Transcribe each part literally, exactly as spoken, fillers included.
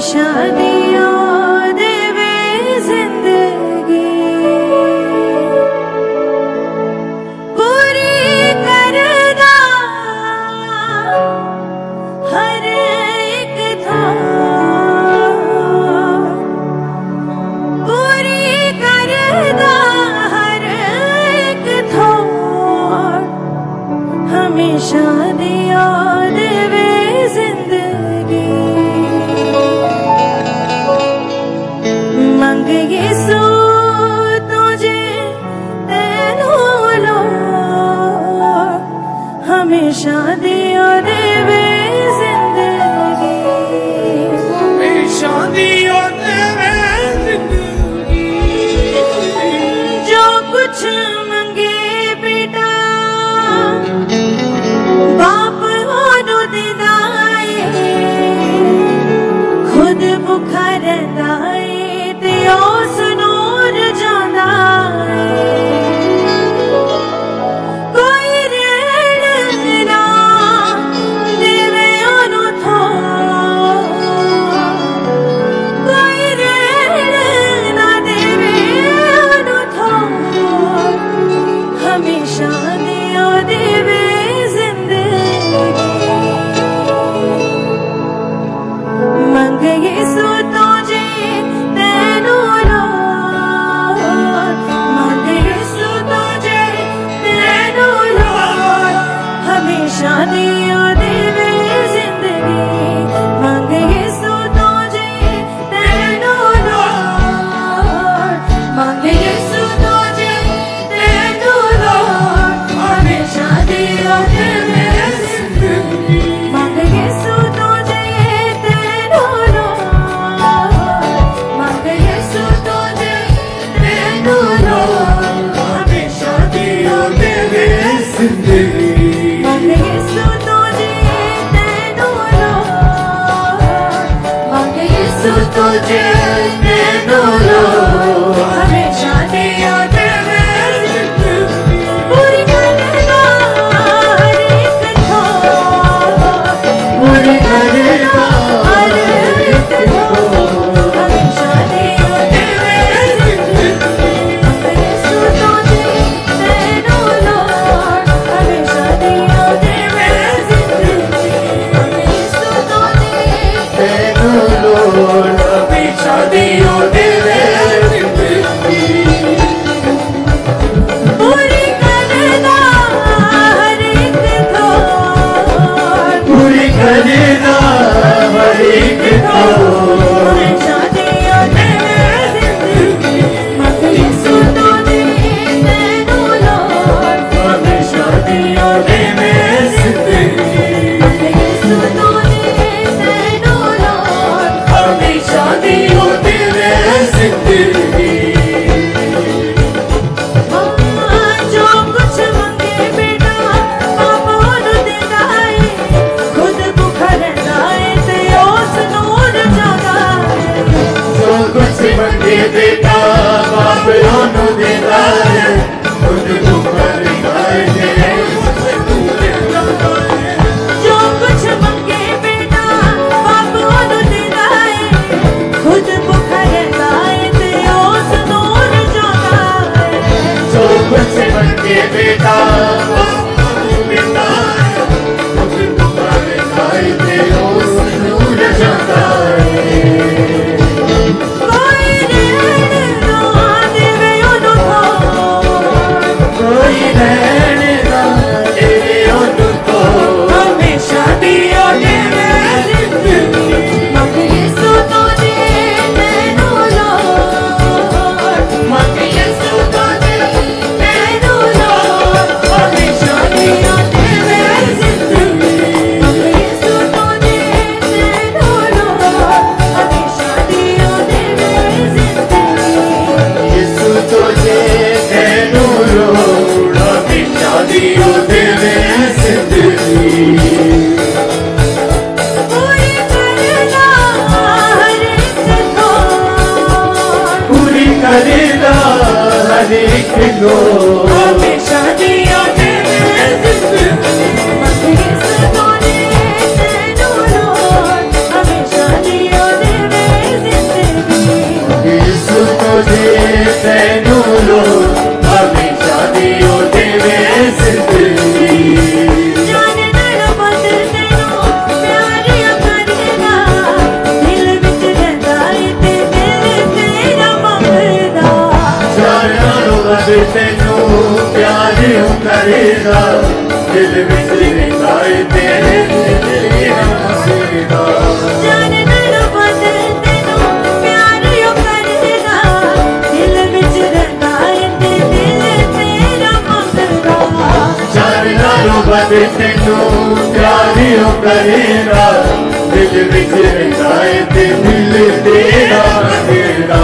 हमेशा दिया देवे जिंदगी पूरी करदा हर एक था पूरी करदा हर एक था हमेशा दिया देवे जिंदगी मंग यीशु तुझे तेनू लो हमेशा दिया देवे जिंदगी हमेशा दिया देवे जिंदगी जो कुछ मंगे बेटा बाप ओनू दिंदा है खुद भुखा रहंदा है ते उस नूर जांदा है कोई रहण ना देवे ओनू थो कोई रहण ना देवे ओनू थो हमेशा दिया देवे मंग यीशु तुझे तेनू लो मंग यीशु तुझे तेनू लो हमेशा दिया देवे जिंदगी मंग यीशु तुझे तेनू लो मंग यीशु तुझे तेनू लो हमेशा दिया देवे जिंदगी मंग यीशु तुझे तेनू लो हमेशा दिया देवे जिंदगी पूरी करदा हर एक थो पूरी करदा हर एक थो हमेशा दिया देवे जिंदगी यीशु तुझे तेनू लो हमेशा दिया देवे जिंदगी यीशु तुझे तेनू लो दियो देवे जिंदगी पूरी करदा हर एक थो पूरी करदा हर एक थो हमेशा दियो देवे जिंदगी मंग यीशु तुझे तेनू लो हमेशा दियो देवे जिंदगी मंग यीशु तुझे तेनू लो हमेशा दियो जिंदगी जो कुछ मंगे बेटा बाप ओनू दिंदा है खुद भुखा रहंदा है ते उस नूर जांदा है जो कुछ मंगे बेटा बाप ओनू दिंदा है खुद भुखा रहंदा है ते उस नूर जांदा है जो कुछ मंगे बेटा बाप ओनू दिंदा है खुद भुखा रहंदा कुछ मंगे बेटा बेटा खुद भुखा रहंदा है ते उस नूर जांदा है कोई रहण ना देवे ओनू थो कोई रहण ना देवे ओनू थो हमेशा दिया देवे जिंदगी मंग यीशु तुझे तेनू लो मंग यीशु तुझे हमेशा दिया देवे जिंदगी मंग यीशु तुझे तेनू लो हमेशा दिया देवे जिंदगी यीशु तुझे तेनू लो हमेशा दिया देवे जिंदगी पूरी करदा हर एक थो पूरी करदा हर एक थो हमेशा दिया देवे जिंदगी मंग यीशु तुझे तेनू लो हमेशा दिया देवे बाबे तेनू प्यारियों करेगा दिल विच रहिंदा है ते दिल तेरा तेरा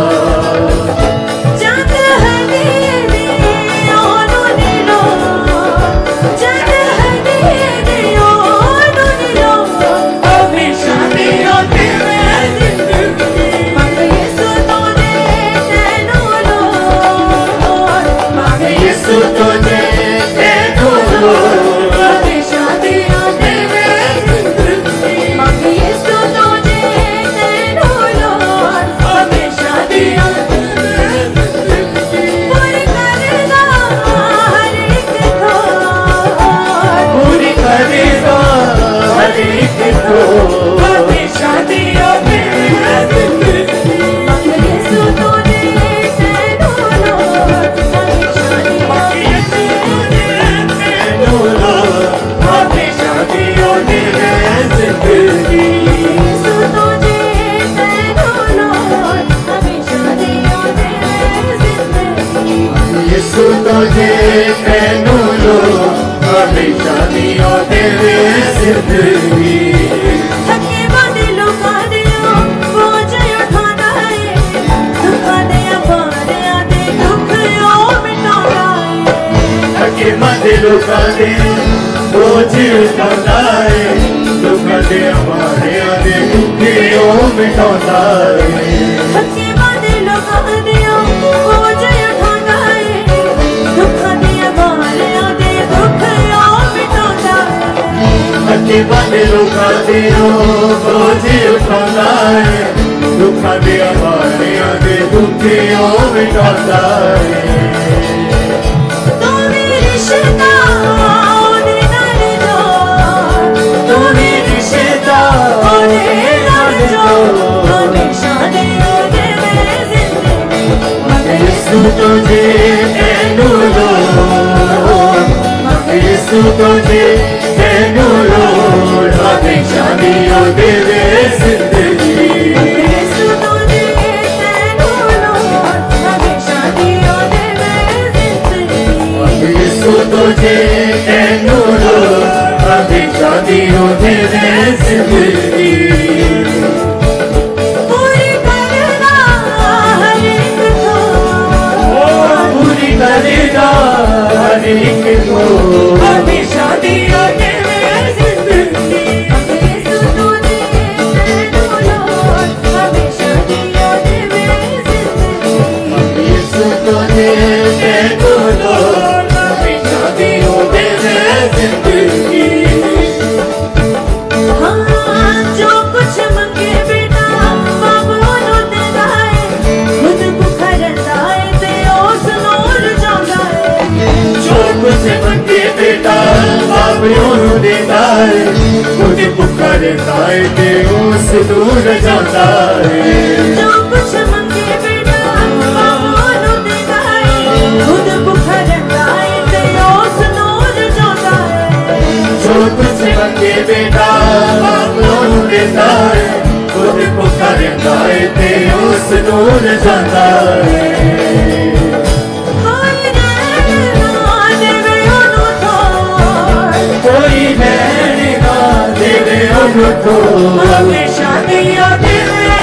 लोकां दे बोझ उठांदा है लोकां दे हमारे दे दुखे ओ मिटांदा है हके वादे लोकां दे बोझ उठांदा है दुखां दे हमारे दे दुखे ओ मिटांदा है हके वादे लोकां दे बोझ उठांदा है दुखां दे हमारे दे दुखे ओ मिटांदा है तुझे तेनू लो यीशु तुझे तेनू लो हमेशा दियो देवे जिंदगी यीशु तुझे तेनू लो हमेशा दियो देवे जिंदगी यीशु तुझे तेनू लो हमेशा दियो देवे जिंदगी लिख दो हमेशा दिया तेरे जिंदगी यीशु तुझे तेनू लो हमेशा दिया तेरे जिंदगी यीशु तुझे तेनू लो हमेशा दियो तेरे जिंदगी हाँ जो कुछ मंगे बेटा बाप ओनू देंदा है खुद भुखा रहंदा है ते उस नूर जांदा है जो कुछ मंगे बेटा बाप ओनू देंदा है खुद भुखा रहंदा है ते उस दूर जांदा है जो कुछ मंगे बेटा बाप ओनू देंदा है खुद भुखा रहंदा है ते उस नूर जांदा है जो कुछ मंगे बेटा बाप ओनू देंदा है खुद भुखा रहंदा है ते उस नूर जांदा है कोई नैन ना देवे उनको हमेशा दिया देवे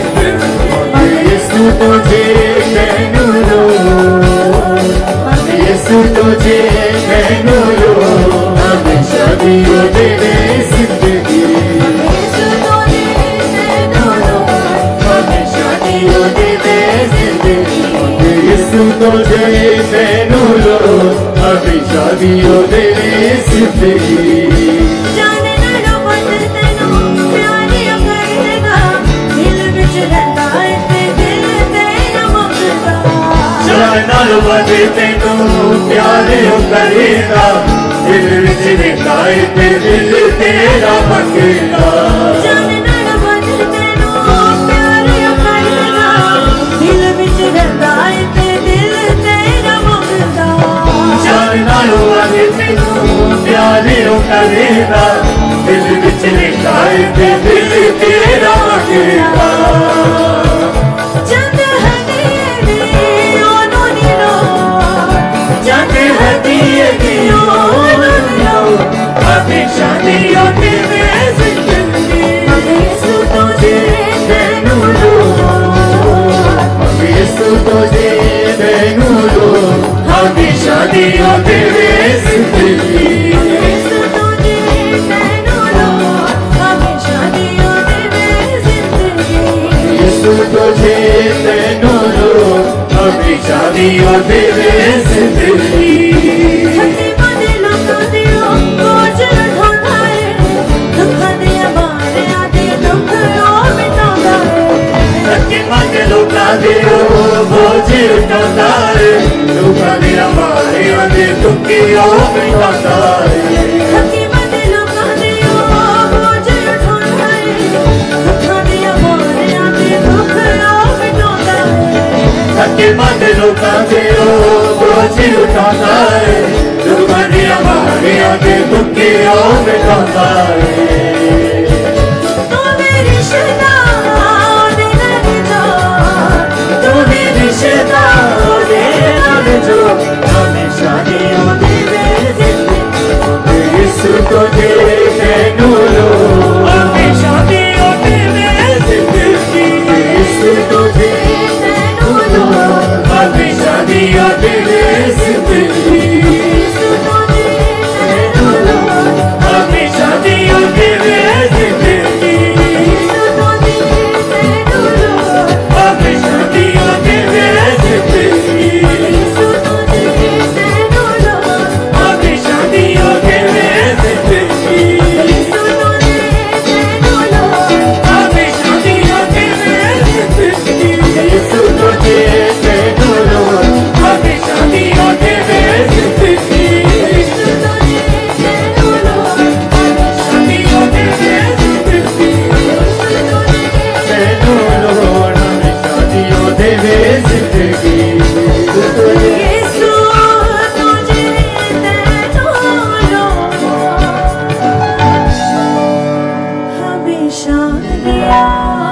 यीशु तुझे तेनू लो यीशु तुझे तेनू लो हमेशा दियो देवे जिंदगी यीशु तुझे तेनू लो हमेशा दियो देवे जिंदगी यीशु तुझे तेनू लो हमेशा दियो देवे जिंदगी जाने ना बंद तेनू प्यारी करेगा दिल विच रहंदा है ते दिल तेरा मंगदा जाने ना बंद तेनू प्यारी करेगा दिल विच रहंदा है ते दिल तेरा मंगदा जाने ना बंद तेनू प्यारी करेगा दिल विच रहंदा है ते दिल तेरा मंगदा जाने ना बंद तेनू प्यारे करेगा दिल विच रहंदा है ते दिल तेरा मंगदा जद हदीए दी ओनू नी लो जद हदीए दी ओनू नी लो दियो देवे जिंदगी यीशु तुझे तेनू लो यीशु तुझे तेनू लो हमेशा दियो देवे जिंदगी यीशु तुझे तेनू लो हमेशा दियो देवे जिंदगी यीशु तुझे तेनू लो हमेशा दियो देवे जिंदगी हसी मने लोकां दियो बोझ उठांदा है दुखां दियां बारियां दे दुख ओ मिटांदा है सच्चे मन लोकां दे बोझ उठांदा है लोकां दियां बारियां दे दुख ओ मिटांदा है हसी मने लोकां दियो बोझ उठांदा है दुखां दियां बारियां दे दुख ओ मिटांदा है सच्चे मन लोकां दे बोझ उठांदा है लोकां दियां बारियां दे दुख ओ मिटांदा है तू मेरी शदा दे नाल जा तू मेरी सदा दे नाल जो हमेशा दियो देवे जिंदगी यीशु तुझे तेनू लो हमेशा दियो देवे जिंदगी यीशु तुझे तेनू लो हमेशा दियो देवे जिंदगी यीशु तुझे तेनू लो हमेशा दियो देवे जिंदगी यीशु तुझे तेनू लो हमेशा दियो देवे जिंदगी यीशु तुझे तेनू लो हमेशा दियो देवे जिंदगी यीशु तुझे तेनू लो हमेशा दियो देवे जिंदगी यीशु तुझे तेनू लो हमेशा दियो देवे जिंदगी यीशु तुझे तेनू लो हमेशा दियो देवे जिंदगी तेनू लो हमेशा दियो देवे जिंदगी यीशु तुझे तेनू लो हमेशा दिया